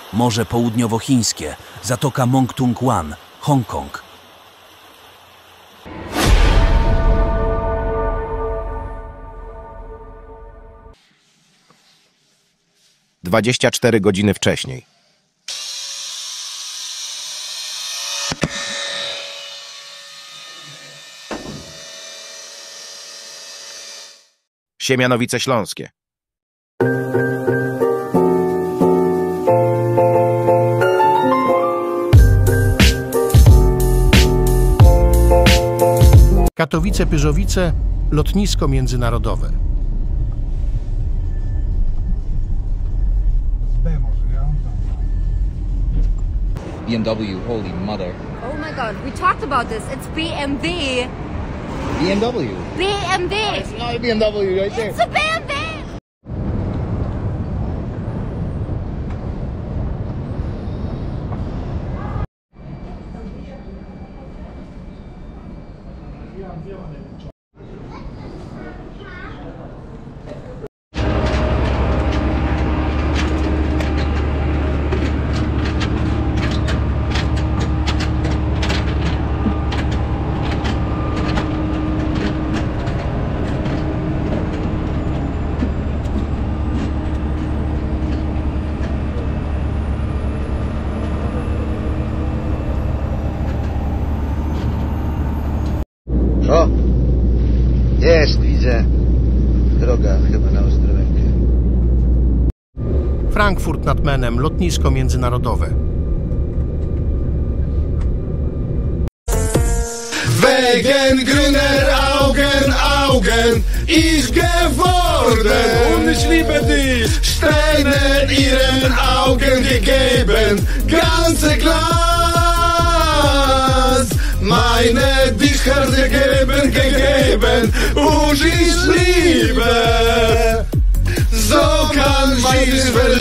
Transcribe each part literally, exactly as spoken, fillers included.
Morze Południowochińskie, Zatoka Mongtung-Wan, Hongkong. dwadzieścia cztery godziny wcześniej. Siemianowice Śląskie. Katowice-Pyrzowice, lotnisko międzynarodowe. B M W, holy mother. Oh my god, we talked about this. It's B M W. B M W. B M W. Oh, it's not a B M W right there. It's a B M W. O! Jest, widzę. Droga chyba na Ostrołękę. Frankfurt nad Menem, lotnisko międzynarodowe. Wegen, Grüner, Augen, Augen, ich geworden. Und ich liebe dich. Steine ihren Augen gegeben, ganze Glas. Meine dich hat gegeben, gegeben, und ich liebe. So kann ich verlieben.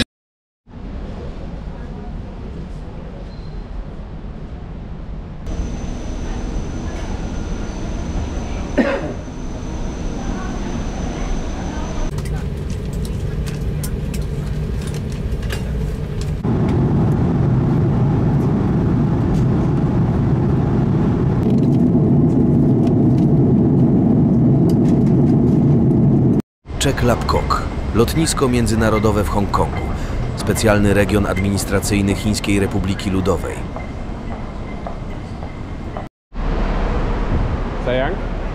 Chek Lap Kok, lotnisko międzynarodowe w Hongkongu, specjalny region administracyjny Chińskiej Republiki Ludowej. Sayang,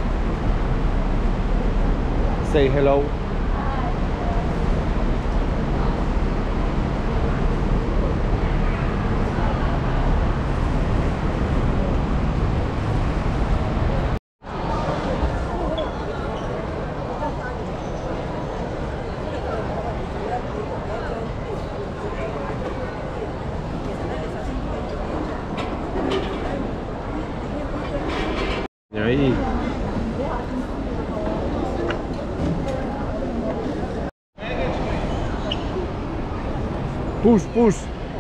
say hello. Aí. Push, push.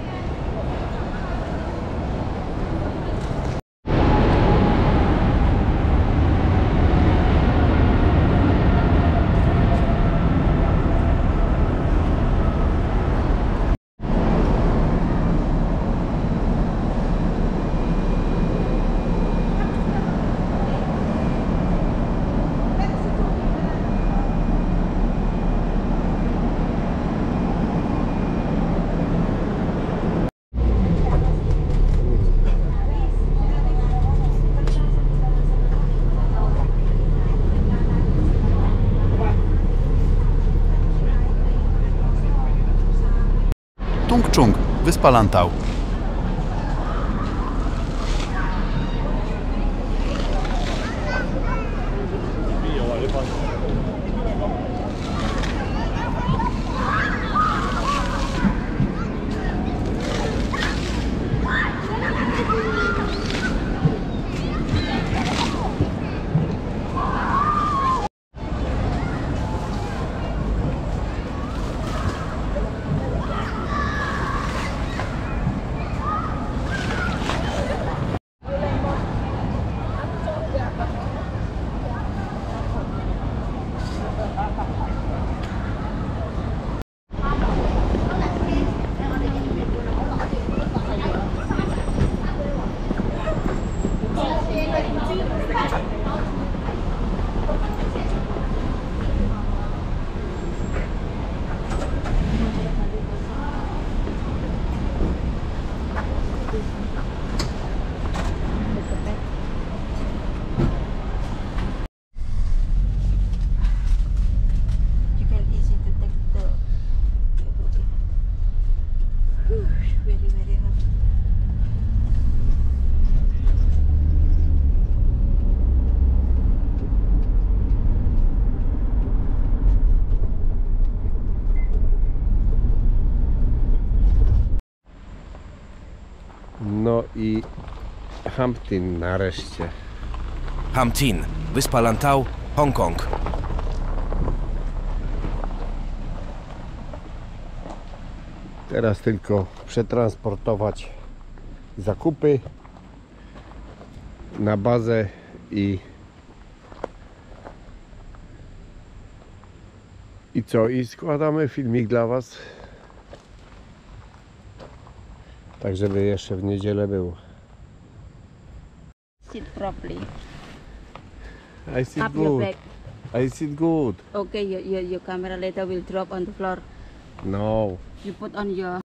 Tung Chung, wyspa Lantau. No i Hampton nareszcie. Ham Tin, wyspa Lantau, Hongkong. Teraz tylko przetransportować zakupy na bazę i i co? I składamy filmik dla Was, tak żeby jeszcze w niedzielę był. Sit properly. I sit Up your good. back. I sit good. Okay, your, your, your camera later will drop on the floor. No. You put on your